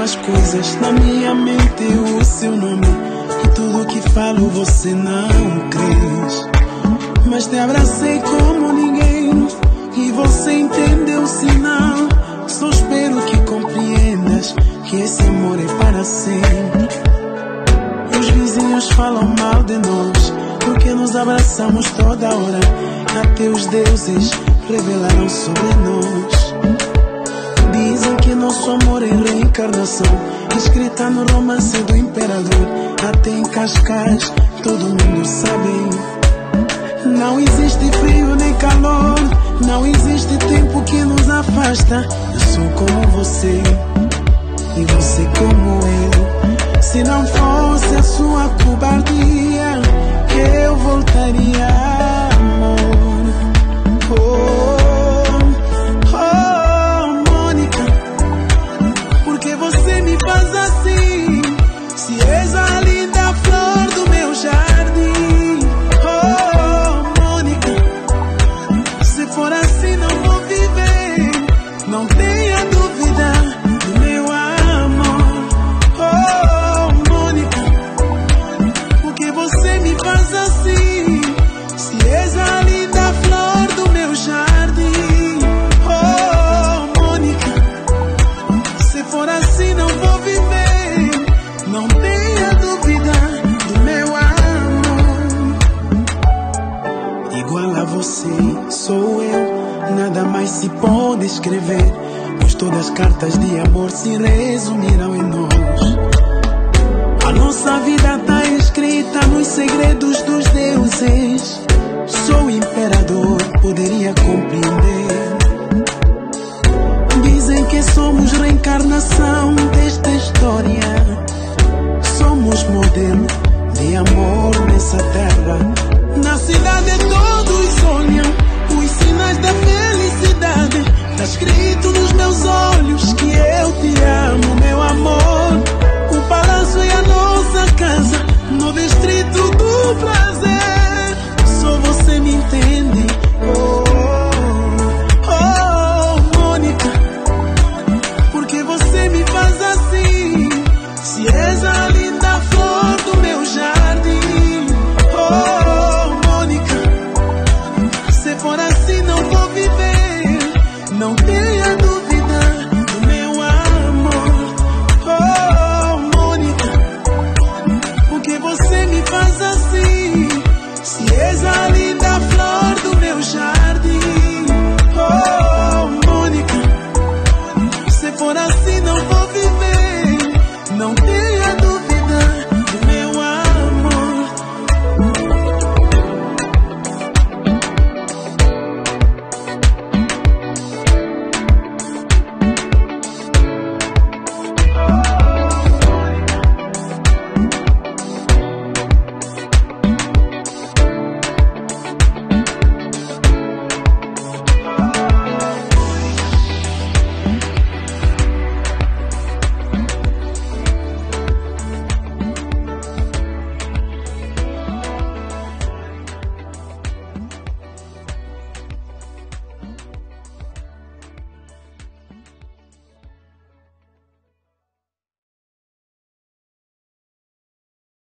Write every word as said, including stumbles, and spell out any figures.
as coisas na minha mente, o seu nome. E tudo que falo você não crês. Mas te abracei como ninguém e você entendeu o sinal. Só espero que compreendas que esse amor é para sempre. Os vizinhos falam mal de nós porque nos abraçamos toda hora. Até os deuses revelaram sobre nós. Dizem que nosso amor é reencarnação, escrita no romance do imperador. Até em Cascais todo mundo sabe. Não existe frio nem calor, não existe tempo que nos afasta. Eu sou como você e você como eu. Se não fosse a sua cobardia, eu voltaria, amor. Oh, oh, Mônica, porque você me faz assim? Se és a linda flor do meu jardim. Oh, Mônica, se for assim não vou viver. Não tenha dúvida do meu amor. Oh, Mônica, porque você me faz assim? Se és a linda flor do meu jardim. Oh, Mônica, se for assim não vou viver. Não tenha dúvida do meu amor. Igual a você sou eu, nada mais se pode escrever, pois todas as cartas de amor se resumiram em nós. A nossa vida tá escrita nos segredos dos deuses.